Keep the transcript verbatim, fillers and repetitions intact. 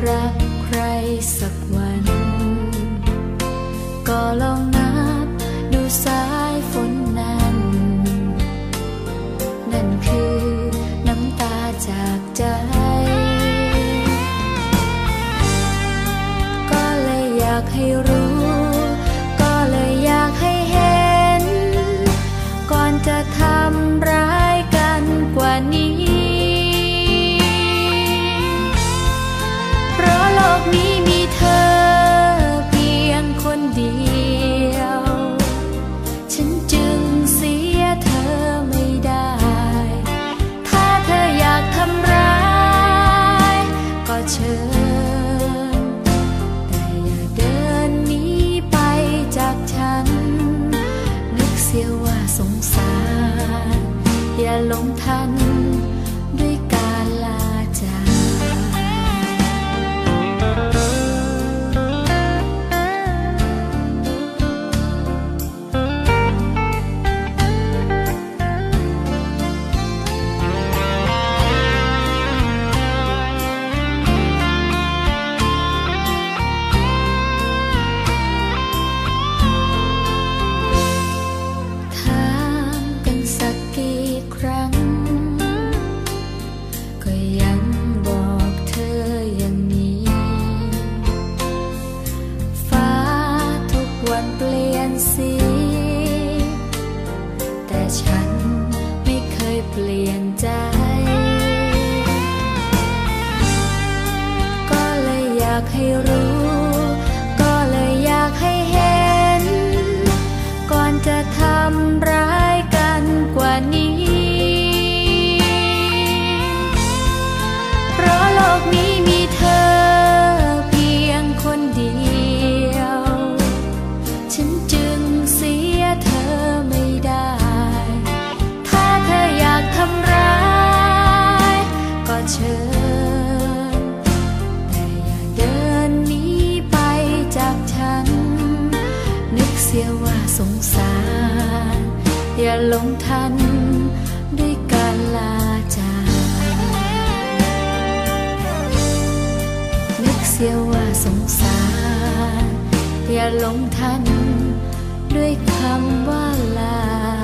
รักใครสักวันก็ลองนับดูสายฝนนั้นนั่นคือน้ำตาจากใจก็เลยอยากให้รู้ก็เลยอยากให้เห็นก่อนจะทำร้ายกันกว่านี้เพราะโลกนี้มีเธอเพียงคนเดียวฉันจึงเสียเธอไม่ได้ถ้าเธออยากทำร้ายก็เชิญแต่อย่าเดินหนีไปจากฉันนึกเสียว่าสงสารอย่าหลงทันด้วยการลาจากแต่ฉันไม่เคยเปลี่ยนใจก็เลยอยากให้รู้ก็เลยอยากให้เห็นก่อนจะทำร้ายกันกว่านี้เพราะโลกนี้มีเธอเพียงคนเดียวฉันจึงเสียเธอไม่ได้ถ้าเธออยากทำร้ายก็เชิญแต่อย่าเดินหนีไปจากฉันนึกเสียว่าสงสารอย่าหลงทันด้วยการลาจากนึกเสียว่าสงสารอย่าหลงทันด้วยคำว่าลา